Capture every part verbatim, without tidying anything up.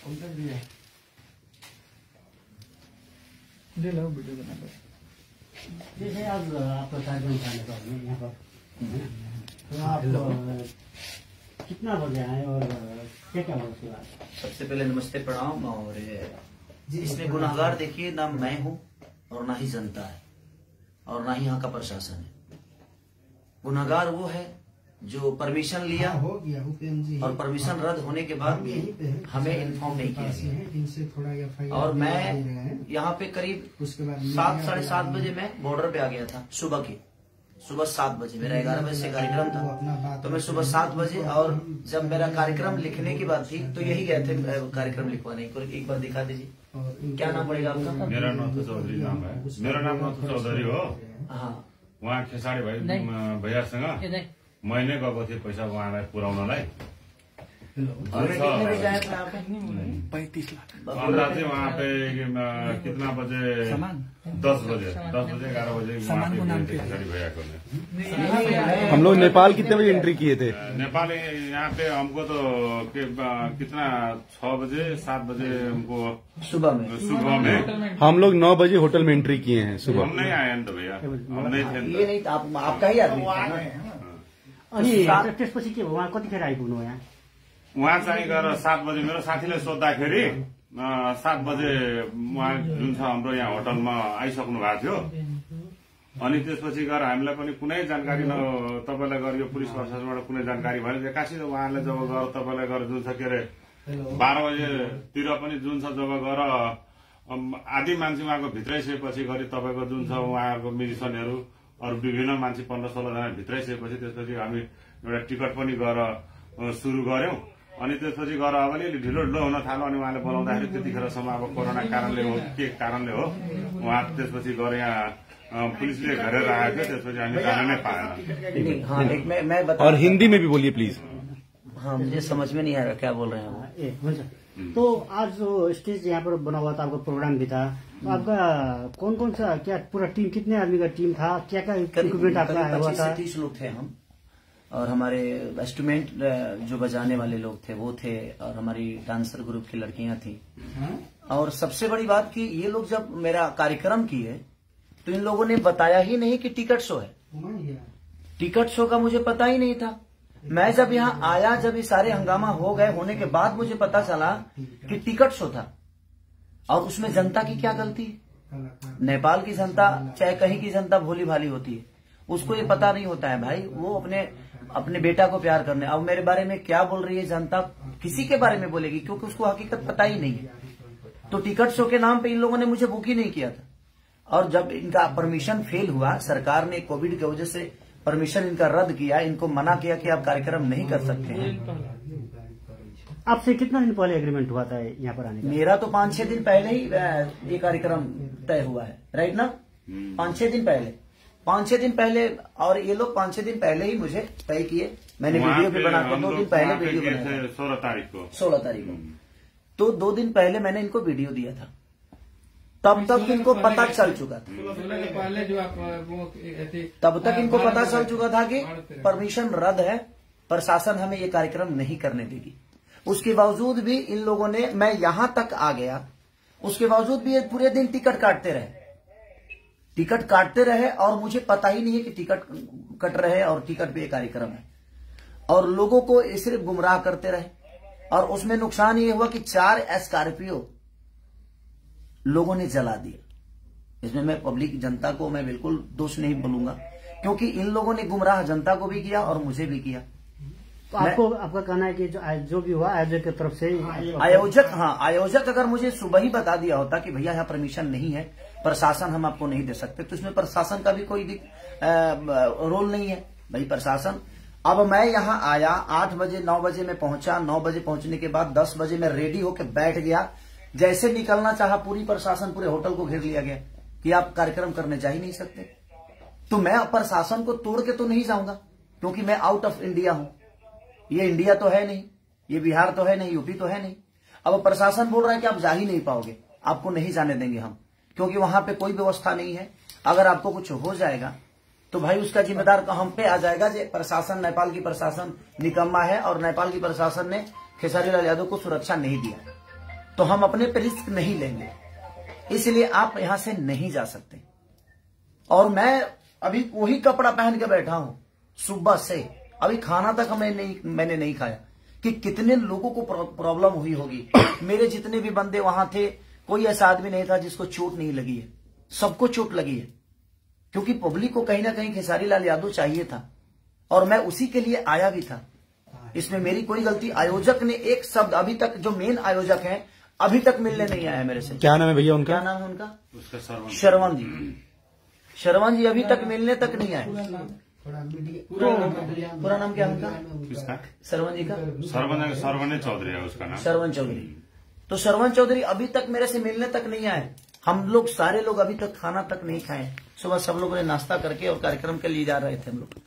दे लो video बना लो। जैसे आज आपका कार्यक्रम था यहाँ पर, तो आप कितना बजे आए और क्या क्या हुआ उसके बाद? सबसे पहले नमस्ते प्रणाम। और इसमें गुनाहगार देखिए ना मैं हूँ और ना ही जनता है और ना ही यहाँ का प्रशासन है। गुनाहगार वो है जो परमिशन लिया हो गया और परमिशन रद्द होने के बाद भी हमें इन्फॉर्म नहीं किया गया। और मैं यहाँ पे करीब सात साढ़े सात बजे मैं बॉर्डर पे आ गया था। सुबह के सुबह सात बजे मेरा ग्यारह बजे से कार्यक्रम था, तो मैं सुबह सात बजे, और जब मेरा कार्यक्रम लिखने की बात थी तो यही गए थे कार्यक्रम लिखवाने को। एक बार दिखा दीजिए, क्या नाम पड़ेगा आपका? मेरा नाम तो चौधरी नाम है। मेरा नाम तो चौधरी हो। हाँ, वहाँ खेसारी भाइ भैयासँग मैले गएको थिएँ पैसा उहाँलाई पुर्याउनलाई। पैंतीस लाख पंद्रह से वहाँ पे कितना बजे? दस बजे दस बजे ग्यारह बजे वहाँ पे खेसारी भैया को। हम लोग नेपाल कितने बजे एंट्री किए थे? नेपाल यहाँ पे हमको तो कितना छह बजे सात बजे हमको सुबह में सुबह में हम लोग नौ बजे होटल में एंट्री किए हैं सुबह। हम नहीं आए तो भैया, हम नहीं थे। ये नहीं आप, आपका ही आदमी था ना? अनि त्यसपछि के भयो, उहाँ कतिखेर आइपुग्नु यहाँ? उहाँ चाहिँ गएर सात बजे मेरो साथीले सोद्धाखेरि सात बजे उहाँ जुन छ हाम्रो यहाँ होटलमा आइसक्नु भएको थियो। अनि त्यसपछि गएर हामीलाई पनि कुनै जानकारी न तपाईँलाई गएर यो पुलिस प्रशासनबाट कुनै जानकारी भएन। एक्कासी उहाँले जब गएर तपाईँलाई गएर जुन छ के अरे बाह्र बजेतिर पनि जुन छ जब गएर आधी मान्छे उहाँको भित्रै सकेपछि गरी तपाईँको जुन छ उहाँहरूको म्युजिसियनहरू अरू विभिन्न मान्छे पन्ध्र सोह्रजना भित्रै सकेपछि त्यसपछि हामी एउटा टिकट पनि गएर सुरु गर्यौं। अनि त्यसपछि गएर अब अलिअलि ढिलो ढिलो हुन थाल्यो। अनि उहाँले बोलाउँदाखेरि त्यतिखेरसम्म अब कोरोना कारणले हो के कारणले हो उहाँ त्यसपछि गएर यहाँ पुलिसले घेरेर राखेको थियो। त्यसपछि हामी जान नै पाएन। हाँ, एक मैं मैं बता। और हिंदी में भी बोलिए प्लीज। हाँ, मुझे समझ में नहीं आ रहा क्या बोल रहे हैं वो। ए हुन्छ। तो आज जो स्टेज यहाँ पर बना हुआ था, आपका प्रोग्राम भी था, तो आपका कौन कौन सा क्या पूरा टीम, कितने आदमी का टीम था, क्या क्या इक्विपमेंट आपका आया हुआ था? तीस लोग थे हम, और हमारे इंस्ट्रूमेंट जो बजाने वाले लोग थे वो थे, और हमारी डांसर ग्रुप की लड़कियां थी। और सबसे बड़ी बात कि ये लोग जब मेरा कार्यक्रम किए तो इन लोगों ने बताया ही नहीं कि टिकट शो है। टिकट शो का मुझे पता ही नहीं था। मैं जब यहाँ आया, जब ये सारे हंगामा हो गए होने के बाद मुझे पता चला कि टिकट शो था। और उसमें जनता की क्या गलती है? नेपाल की जनता चाहे कहीं की जनता भोली भाली होती है, उसको ये पता नहीं होता है भाई। वो अपने अपने बेटा को प्यार करने, अब मेरे बारे में क्या बोल रही है जनता, किसी के बारे में बोलेगी क्योंकि उसको हकीकत पता ही नहीं है। तो टिकट शो के नाम पे इन लोगों ने मुझे बुक ही नहीं किया था। और जब इनका परमिशन फेल हुआ, सरकार ने कोविड की वजह से परमिशन इनका रद्द किया, इनको मना किया कि आप कार्यक्रम नहीं कर सकते हैं। आपसे कितना दिन पहले एग्रीमेंट हुआ था यहाँ पर आने का? मेरा तो पांच छह दिन पहले ही ये कार्यक्रम तय हुआ है, राइट ना? पांच छह दिन पहले पांच छह दिन पहले और ये लोग पांच छह दिन पहले ही मुझे तय किए। मैंने वीडियो भी बना कर दो दिन पहले वीडियो बनाया, सोलह तारीख को सोलह तारीख को तो दो दिन पहले मैंने इनको वीडियो दिया था। तब तक इनको पता चल चुका था पहले जो आप वो तब तक इनको पता चल चुका था कि परमिशन रद्द है, प्रशासन हमें ये कार्यक्रम नहीं करने देगी। उसके बावजूद भी इन लोगों ने, मैं यहां तक आ गया, उसके बावजूद भी ये पूरे दिन टिकट काटते रहे टिकट काटते रहे और मुझे पता ही नहीं है कि टिकट कट रहे और टिकट पे ये कार्यक्रम है। और लोगों को सिर्फ गुमराह करते रहे। और उसमें नुकसान ये हुआ कि चार स्कॉर्पियो लोगों ने जला दिया। इसमें मैं पब्लिक जनता को मैं बिल्कुल दोष नहीं बोलूंगा, क्योंकि इन लोगों ने गुमराह जनता को भी किया और मुझे भी किया। तो आपको आपका कहना है कि जो, जो भी हुआ आयोजक की तरफ से, आयोजक हाँ आयोजक अगर मुझे सुबह ही बता दिया होता कि भैया यहाँ परमिशन नहीं है, प्रशासन हम आपको नहीं दे सकते, तो इसमें प्रशासन का भी कोई रोल नहीं है भाई। प्रशासन, अब मैं यहाँ आया आठ बजे नौ बजे में पहुंचा, नौ बजे पहुंचने के बाद दस बजे में रेडी होकर बैठ गया। जैसे निकलना चाहा, पूरी प्रशासन पूरे होटल को घेर लिया गया कि आप कार्यक्रम करने जा ही नहीं सकते। तो मैं प्रशासन को तोड़ के तो नहीं जाऊंगा, क्योंकि मैं आउट ऑफ इंडिया हूं। ये इंडिया तो है नहीं, ये बिहार तो है नहीं, यूपी तो है नहीं। अब प्रशासन बोल रहा है कि आप जा ही नहीं पाओगे, आपको नहीं जाने देंगे हम, क्योंकि वहां पे कोई व्यवस्था नहीं है। अगर आपको कुछ हो जाएगा तो भाई उसका जिम्मेदार हम पे आ जाएगा। जे प्रशासन, नेपाल की प्रशासन निकम्मा है और नेपाल की प्रशासन ने खेसारी लाल यादव को सुरक्षा नहीं दिया। तो हम अपने पे रिस्क नहीं लेंगे, इसलिए आप यहां से नहीं जा सकते। और मैं अभी वही कपड़ा पहन के बैठा हूं सुबह से, अभी खाना तक हमें नहीं मैंने नहीं खाया कि कितने लोगों को प्रॉब्लम हुई होगी। मेरे जितने भी बंदे वहां थे, कोई ऐसा आदमी नहीं था जिसको चोट नहीं लगी है, सबको चोट लगी है, क्योंकि पब्लिक को कहीं ना कहीं खेसारी लाल यादव चाहिए था और मैं उसी के लिए आया भी था। इसमें मेरी कोई गलती, आयोजक ने एक शब्द अभी तक, जो मेन आयोजक हैं अभी तक मिलने नहीं आया मेरे से। क्या नाम है भैया उनका? क्या नाम है उनका? श्रवण जी। श्रवण जी अभी तक मिलने तक नहीं आए। पूरा नाम क्या उनका? किसका? श्रवण जी का? सरवन सरवन चौधरी है उसका नाम। श्रवण चौधरी। तो श्रवण चौधरी अभी तक मेरे से मिलने तक नहीं आए। हम लोग सारे लोग अभी तक खाना तक नहीं खाए। सुबह सब लोगों ने नाश्ता करके और कार्यक्रम के लिए जा रहे थे हम लोग।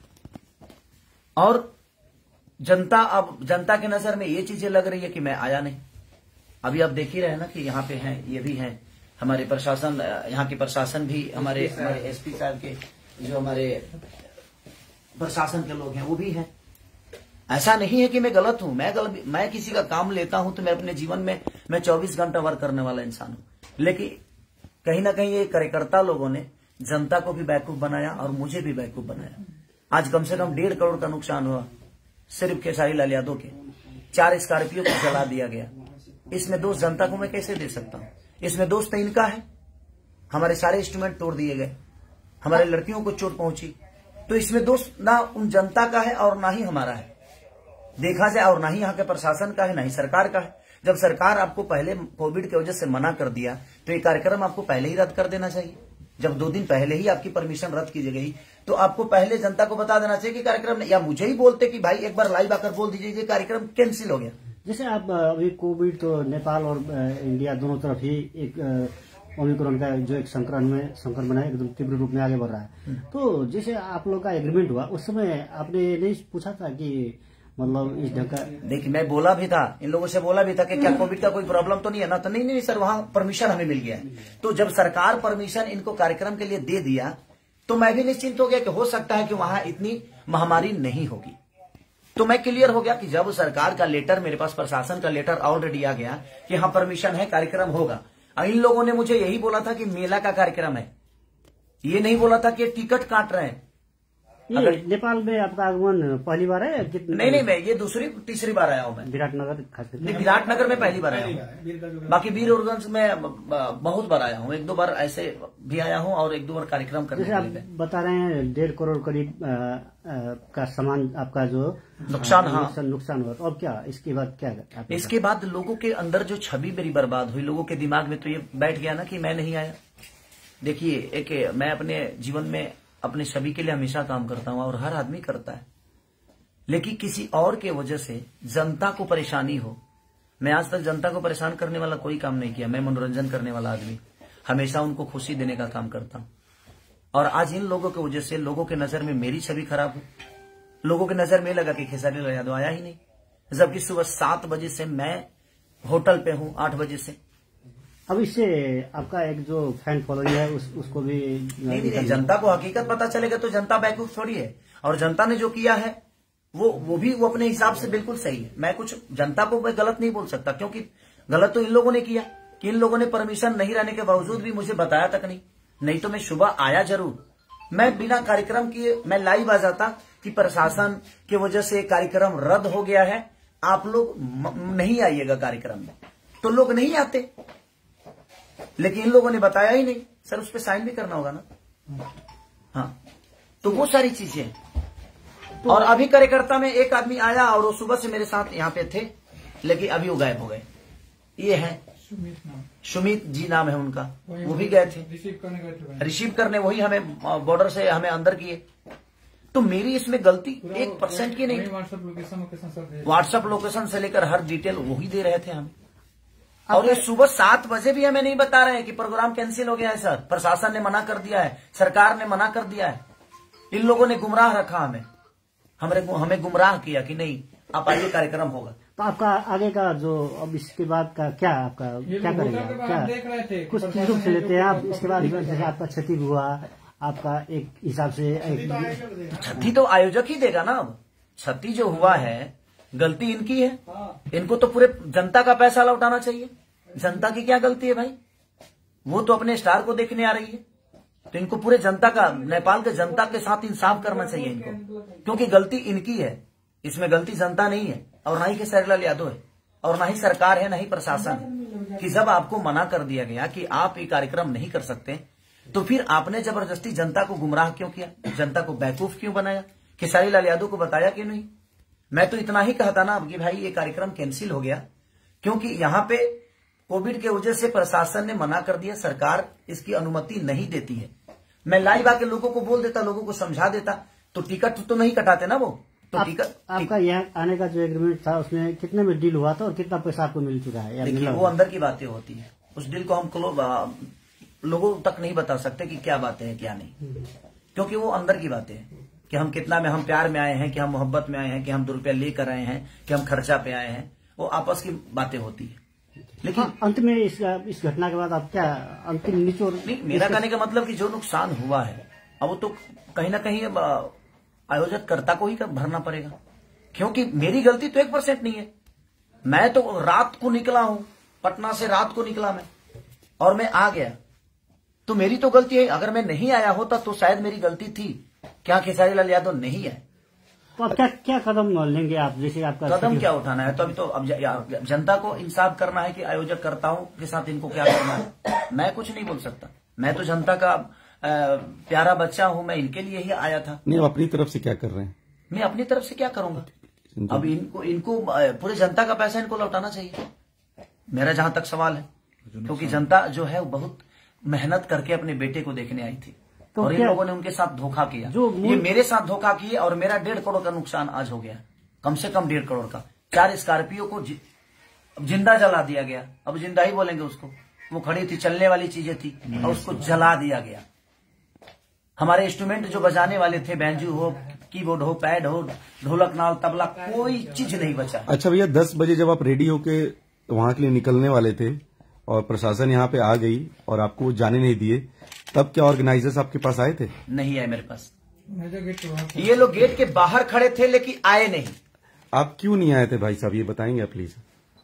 और जनता, अब जनता के नजर में ये चीजें लग रही है कि मैं आया नहीं। अभी आप देख ही रहे हैं ना कि यहाँ पे हैं, ये भी हैं हमारे प्रशासन, यहाँ के प्रशासन भी, हमारे हमारे एसपी साहब के जो हमारे प्रशासन के लोग हैं वो भी हैं। ऐसा नहीं है कि मैं गलत हूं, मैं गलत, मैं किसी का काम लेता हूं तो मैं अपने जीवन में मैं चौबीस घंटा वर्क करने वाला इंसान हूं। लेकिन कहीं ना कहीं ये कार्यकर्ता लोगों ने जनता को भी बेवकूफ बनाया और मुझे भी बेवकूफ बनाया। आज कम से कम डेढ़ करोड़ का नुकसान हुआ सिर्फ खेसारी लाल यादव के। चार स्कॉर्पियो को जला दिया गया। इसमें दोष जनता को मैं कैसे दे सकता हूं? इसमें दोष तो इनका है। हमारे सारे इंस्ट्रूमेंट तोड़ दिए गए, हमारे लड़कियों को चोट पहुंची, तो इसमें दोष ना उन जनता का है और ना ही हमारा है देखा जाए, और ना ही यहाँ के प्रशासन का है, ना ही सरकार का है। जब सरकार आपको पहले कोविड की वजह से मना कर दिया तो ये कार्यक्रम आपको पहले ही रद्द कर देना चाहिए। जब दो दिन पहले ही आपकी परमिशन रद्द की गई तो आपको पहले जनता को बता देना चाहिए कि कार्यक्रम, या मुझे ही बोलते कि भाई एक बार लाइव आकर बोल दीजिए कि कार्यक्रम कैंसिल हो गया। जैसे आप अभी कोविड तो नेपाल और इंडिया दोनों तरफ ही एक ओमिक्रॉन का जो एक संक्रमण में संक्रमण है एकदम तीव्र रूप में आगे बढ़ रहा है। तो जैसे आप लोग का एग्रीमेंट हुआ उस समय आपने नहीं पूछा था कि मतलब इस ढंग का? देखिए मैं बोला भी था, इन लोगों से बोला भी था कि क्या कोविड का कोई प्रॉब्लम तो नहीं है ना? तो नहीं नहीं सर, वहां परमिशन हमें मिल गया है। तो जब सरकार परमिशन इनको कार्यक्रम के लिए दे दिया तो मैं भी निश्चिंत हो गया कि हो सकता है कि वहां इतनी महामारी नहीं होगी। तो मैं क्लियर हो गया कि जब सरकार का लेटर, मेरे पास प्रशासन का लेटर ऑलरेडी आ गया कि हाँ परमिशन है, कार्यक्रम होगा। इन लोगों ने मुझे यही बोला था कि मेला का कार्यक्रम है, ये नहीं बोला था कि टिकट काट रहे हैं। ये नेपाल में आपका आगमन पहली बार है? नहीं नहीं, मैं ये दूसरी तीसरी बार आया हूँ। मैं विराटनगर खास नहीं, विराटनगर में पहली बार आया हूँ। बाकी वीरगंज में बहुत बार आया हूँ, एक दो बार ऐसे भी आया हूँ और एक दो बार कार्यक्रम करने जैसे आप बता रहे हैं डेढ़ करोड़ करीब का सामान आपका जो नुकसान, हाँ नुकसान हुआ। तो अब क्या इसके बाद क्या? इसके बाद लोगों के अंदर जो छवि मेरी बर्बाद हुई, लोगों के दिमाग में तो ये बैठ गया ना कि मैं नहीं आया। देखिए, एक मैं अपने जीवन में अपने सभी के लिए हमेशा काम करता हूं और हर आदमी करता है, लेकिन किसी और के वजह से जनता को परेशानी हो। मैं आज तक जनता को परेशान करने वाला कोई काम नहीं किया। मैं मनोरंजन करने वाला आदमी, हमेशा उनको खुशी देने का काम करता हूं। और आज इन लोगों की वजह से लोगों के नजर में मेरी छवि खराब हो। लोगों के नजर में लगा कि खेसारी लाल यादव आया ही नहीं, जबकि सुबह सात बजे से मैं होटल पे हूं, आठ बजे से। अब इससे आपका एक जो फैन फॉलोइंग है उस, उसको भी नहीं, नहीं, जनता को हकीकत पता चलेगा तो जनता बेवकूफ थोड़ी है। और जनता ने जो किया है वो वो भी वो अपने हिसाब से बिल्कुल सही है। मैं कुछ जनता को मैं गलत नहीं बोल सकता, क्योंकि गलत तो इन लोगों ने किया कि इन लोगों ने परमिशन नहीं रहने के बावजूद भी मुझे बताया तक नहीं। नहीं तो मैं सुबह आया जरूर, मैं बिना कार्यक्रम किए मैं लाइव आ जाता कि प्रशासन की वजह से कार्यक्रम रद्द हो गया है, आप लोग नहीं आइएगा कार्यक्रम में, तो लोग नहीं आते। लेकिन इन लोगों ने बताया ही नहीं। सर उस पर साइन भी करना होगा ना। हाँ, तो वो सारी चीजें। तो और अभी कार्यकर्ता में एक आदमी आया और वो सुबह से मेरे साथ यहाँ पे थे, लेकिन अभी वो गायब हो गए। ये है सुमित जी नाम है उनका, वो भी गए थे रिसीव करने गए थे, रिसीव करने वही हमें बॉर्डर से हमें अंदर किए। तो मेरी इसमें गलती एक परसेंट की नहीं। व्हाट्सएप लोकेशन व्हाट्सएप लोकेशन से लेकर हर डिटेल वही दे रहे थे हमें। और ये सुबह सात बजे भी हमें नहीं बता रहे हैं कि प्रोग्राम कैंसिल हो गया है सर, प्रशासन ने मना कर दिया है, सरकार ने मना कर दिया है। इन लोगों ने गुमराह रखा हमें, हमें हमें गुमराह किया कि नहीं आप आइए कार्यक्रम होगा। तो आपका आगे का जो अब इसके बाद का क्या आपका क्या करेगा? क्या देख रहे थे कुछ चीजों से लेते हैं आप, इसके बाद जैसे आपका क्षति हुआ आपका एक हिसाब से एक... क्षति तो आयोजक ही देगा ना। अब क्षति जो हुआ है गलती इनकी है, इनको तो पूरे जनता का पैसा लौटाना चाहिए। जनता की क्या गलती है भाई? वो तो अपने स्टार को देखने आ रही है। तो इनको पूरे जनता का, नेपाल के जनता के साथ इंसाफ करना चाहिए इनको, क्योंकि गलती इनकी है, इसमें गलती जनता नहीं है, और ना ही खेसारी लाल यादव है, और ना ही सरकार है, ना ही प्रशासन है। कि जब आपको मना कर दिया गया कि आप ये कार्यक्रम नहीं कर सकते, तो फिर आपने जबरदस्ती जनता को गुमराह क्यों किया, जनता को बेवकूफ क्यों बनाया? खेसारी लाल यादव को बताया क्यों नहीं? मैं तो इतना ही कहता ना कि भाई ये कार्यक्रम कैंसिल हो गया, क्योंकि यहाँ पे कोविड के वजह से प्रशासन ने मना कर दिया, सरकार इसकी अनुमति नहीं देती है। मैं लाइव आके लोगों को बोल देता, लोगों को समझा देता, तो टिकट तो नहीं कटाते ना वो। तो आप, टिकट आपका यहाँ आने का जो एग्रीमेंट था उसमें कितने में डील हुआ था और कितना पैसा आपको मिल चुका है? देखिए, वो अंदर की बातें होती है, उस डील को हम लोगों तक नहीं बता सकते कि क्या बातें हैं क्या नहीं, क्योंकि वो अंदर की बातें हैं कि हम कितना में, हम प्यार में आए हैं कि हम मोहब्बत में आए हैं कि हम दो रुपया लेकर आए हैं कि हम खर्चा पे आए हैं, वो आपस की बातें होती है। लेकिन हाँ, अंत में इस, इस घटना के बाद आप क्या अंतिम निचोड़? नहीं, मेरा कहने का मतलब कि जो नुकसान हुआ है अब वो तो कहीं ना कहीं आयोजक कर्ता को ही भरना पड़ेगा, क्योंकि मेरी गलती तो एक परसेंट नहीं है। मैं तो रात को निकला हूं, पटना से रात को निकला मैं, और मैं आ गया, तो मेरी तो गलती है। अगर मैं नहीं आया होता तो शायद मेरी गलती थी। क्या खेसारी लाल यादव नहीं है? तो अब क्या क्या कदम लेंगे आप? जैसे आपका कदम क्या उठाना है? तो अभी तो अब जनता को इंसाफ करना है कि आयोजक कर्ताओं के साथ इनको क्या करना है। मैं कुछ नहीं बोल सकता, मैं तो जनता का आ, प्यारा बच्चा हूं, मैं इनके लिए ही आया था। नहीं, अपनी तरफ से क्या कर रहे हैं? मैं अपनी तरफ से क्या करूंगा? अब इनको इनको पूरे जनता का पैसा इनको लौटाना चाहिए, मेरा जहां तक सवाल है, क्योंकि जनता जो है वो बहुत मेहनत करके अपने बेटे को देखने आई थी, तो और इन लोगों ने उनके साथ धोखा किया। जो ये मेरे साथ धोखा किए और मेरा डेढ़ करोड़ का नुकसान आज हो गया, कम से कम डेढ़ करोड़ का। चार स्कॉर्पियो को जि, जिंदा जला दिया गया, अब जिंदा ही बोलेंगे उसको, वो खड़ी थी, चलने वाली चीजें थी और उसको जला दिया गया। हमारे इंस्ट्रूमेंट जो बजाने वाले थे, बैंजू हो, कीबोर्ड हो, पैड हो, ढोलक, नाल, तबला, कोई चीज नहीं बचा। अच्छा भैया, दस बजे जब आप रेडी होके वहां के लिए निकलने वाले थे और प्रशासन यहाँ पे आ गई और आपको जाने नहीं दिए, तब क्या ऑर्गेनाइजर्स आपके पास आए थे? नहीं आए मेरे पास, ये लोग गेट के बाहर खड़े थे लेकिन आए नहीं। आप क्यों नहीं आए थे भाई साहब, ये बताएंगे प्लीज?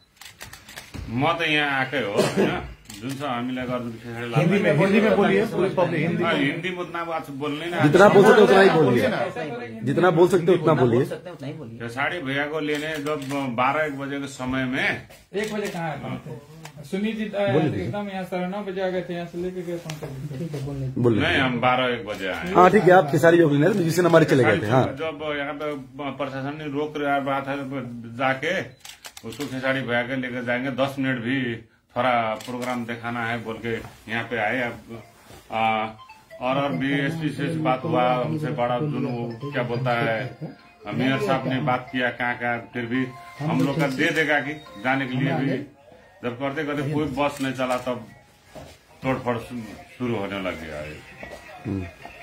म त यहाँ आएकै हो होइन, जुन छ हामीलाई गर्नु हिंदी में हिंदी में बोलिए, पूरी पब्लिक हिंदी हिंदी में उतना बात बोलने ना, जितना बोल सकते उतना ही बोलिए, जितना बोल सकते उतना बोलिए। खेसारी भैया को लेने जब बारह एक बजे के समय में, एक बजे कहाँ आए? सुनील जी एकदम यहाँ साढ़े नौ बजे आ गए थे, यहाँ से लेके गए बोलिए। नहीं, हम बारह एक बजे आए। हाँ ठीक है, आप खेसारी भैया लेने म्यूजिशियन हमारे चले गए थे। हाँ, जब यहाँ पे प्रशासन ने रोक रहा था जाके उसको खेसारी भैया के लेकर जाएंगे, दस मिनट भी थोड़ा प्रोग्राम दिखाना है बोल के यहाँ पे आए। अब और और बीएसपी से बात हुआ, हमसे बड़ा जुनू क्या बोलता है, मेयर साहब ने बात किया कहाँ कहाँ, फिर भी हम लोग का दे देगा कि जाने के लिए भी, जब करते करते कोई बस नहीं चला तब तोड़फोड़ शुरू होने लग गया।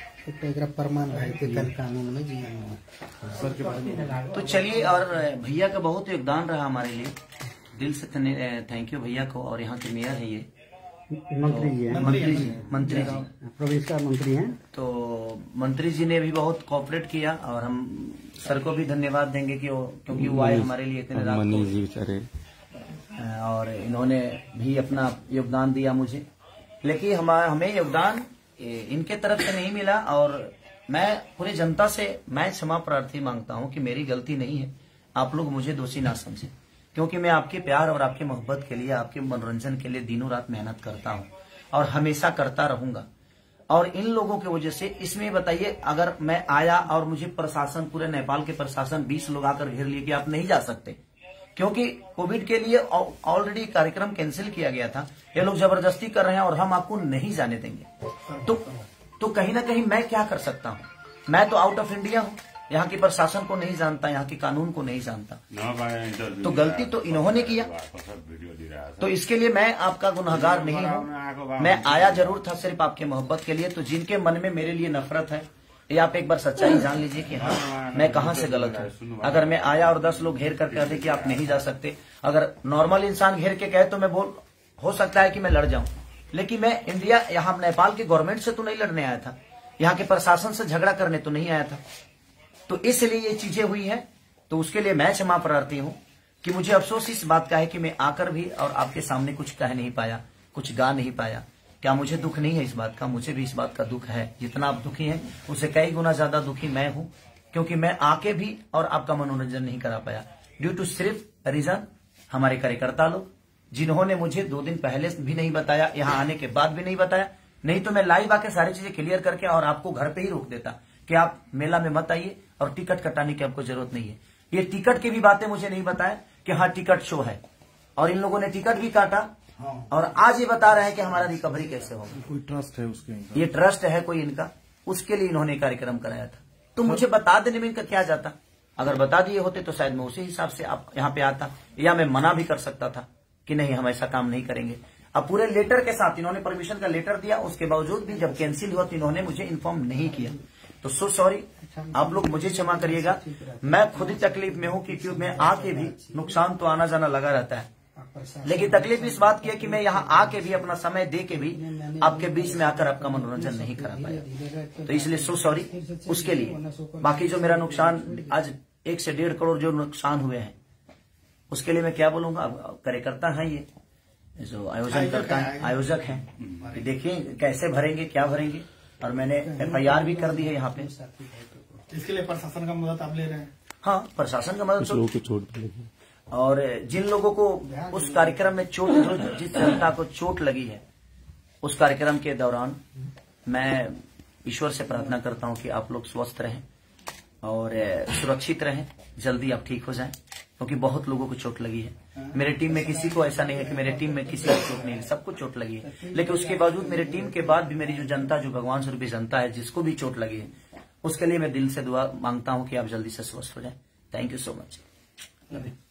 तो चलिए, और भैया का बहुत योगदान रहा हमारे लिए, दिल से थैंक यू भैया को। और यहाँ के मेयर है ये मंत्री जी हैं, मंत्री जी मंत्री जी प्रदेश का मंत्री हैं, तो मंत्री जी ने भी बहुत कोऑपरेट किया, और हम सर को भी धन्यवाद देंगे कि वो, क्योंकि वो आए हमारे लिए इतने रात को, और इन्होंने भी अपना योगदान दिया मुझे। लेकिन हम हमें योगदान इनके तरफ से नहीं मिला, और मैं पूरी जनता से मैं क्षमा प्रार्थी मांगता हूं कि मेरी गलती नहीं है, आप लोग मुझे दोषी ना समझें, क्योंकि मैं आपके प्यार और आपके मोहब्बत के लिए, आपके मनोरंजन के लिए दिनों रात मेहनत करता हूं और हमेशा करता रहूंगा। और इन लोगों की वजह से, इसमें बताइए, अगर मैं आया और मुझे प्रशासन, पूरे नेपाल के प्रशासन बीस लोग आकर घेर लिए कि आप नहीं जा सकते, क्योंकि कोविड के लिए ऑलरेडी कार्यक्रम कैंसिल किया गया था, ये लोग जबरदस्ती कर रहे हैं और हम आपको नहीं जाने देंगे, तो तो कहीं ना कहीं मैं क्या कर सकता हूँ? मैं तो आउट ऑफ इंडिया हूँ, यहाँ के प्रशासन को नहीं जानता, यहाँ के कानून को नहीं जानता, तो गलती तो इन्होंने किया। तो इसके लिए मैं आपका गुनहगार नहीं हूँ, मैं आया जरूर था सिर्फ आपके मोहब्बत के लिए। तो जिनके मन में मेरे लिए नफरत है, ये आप एक बार सच्चाई जान लीजिए कि हाँ, मैं कहाँ से गलत हूँ। अगर मैं आया और दस लोग घेर कर कहते कि आप नहीं जा सकते, अगर नॉर्मल इंसान घेर के कहे तो मैं बोल, हो सकता है कि मैं लड़ जाऊं, लेकिन मैं इंडिया, यहाँ नेपाल के गवर्नमेंट से तो नहीं लड़ने आया था, यहाँ के प्रशासन से झगड़ा करने तो नहीं आया था। तो इसलिए ये चीजें हुई हैं, तो उसके लिए मैं क्षमा प्रार्थी हूँ कि मुझे अफसोस इस बात का है कि मैं आकर भी और आपके सामने कुछ कह नहीं पाया, कुछ गा नहीं पाया। क्या मुझे दुख नहीं है इस बात का? मुझे भी इस बात का दुख है। जितना आप दुखी हैं उससे कई गुना ज्यादा दुखी मैं हूं, क्योंकि मैं आके भी और आपका मनोरंजन नहीं करा पाया ड्यू टू सिर्फ रीजन हमारे कार्यकर्ता लोग, जिन्होंने मुझे दो दिन पहले भी नहीं बताया, यहाँ आने के बाद भी नहीं बताया। नहीं तो मैं लाइव आके सारी चीजें क्लियर करके और आपको घर पे ही रोक देता कि आप मेला में मत आइए और टिकट कटाने की आपको जरूरत नहीं है। ये टिकट की भी बातें मुझे नहीं बताया कि हाँ टिकट शो है, और इन लोगों ने टिकट भी काटा और आज ये बता रहे हैं कि हमारा रिकवरी कैसे होगा। कोई ट्रस्ट है उसके, ये ट्रस्ट है कोई इनका, उसके लिए इन्होंने कार्यक्रम कराया था। तो मुझे बता देने में इनका क्या जाता? अगर बता दिए होते तो शायद मैं उसी हिसाब से आप यहाँ पे आता, या मैं मना भी कर सकता था कि नहीं हम ऐसा काम नहीं करेंगे। अब पूरे लेटर के साथ इन्होंने परमिशन का लेटर दिया, उसके बावजूद भी जब कैंसिल हुआ तो इन्होंने मुझे इन्फॉर्म नहीं किया। तो सो सॉरी, आप लोग मुझे क्षमा करिएगा। मैं खुद ही तकलीफ में हूँ क्योंकि मैं आके भी नुकसान तो आना जाना लगा रहता है, लेकिन तकलीफ इस बात की है कि मैं यहाँ आके भी अपना समय दे के भी आपके बीच में आकर आपका मनोरंजन नहीं करा पाया। तो इसलिए सो सॉरी उसके लिए। बाकी जो मेरा नुकसान आज एक से डेढ़ करोड़ जो नुकसान हुए हैं उसके लिए मैं क्या बोलूंगा। अब कार्यकर्ता है ये जो आयोजन करता है, आयोजक है, देखिए कैसे भरेंगे क्या भरेंगे। और मैंने एफ आई आर भी कर दी है यहाँ पे। इसके लिए प्रशासन का मदद आप ले रहे हैं? हाँ, प्रशासन का मदद तो। और जिन लोगों को उस कार्यक्रम में चोट, जिस जनता को चोट लगी है उस कार्यक्रम के दौरान, मैं ईश्वर से प्रार्थना करता हूं कि आप लोग स्वस्थ रहें और सुरक्षित रहें, जल्दी आप ठीक हो जाएं, क्योंकि बहुत लोगों को चोट लगी है। मेरे टीम में किसी को ऐसा नहीं है कि मेरे टीम में किसी को चोट नहीं है, सबको चोट लगी है। लेकिन उसके बावजूद मेरे टीम के बाद भी मेरी जो जनता, जो भगवान स्वरूपी जनता है, जिसको भी चोट लगी है, उसके लिए मैं दिल से दुआ मांगता हूं कि आप जल्दी से स्वस्थ हो जाएं। Thank you so much.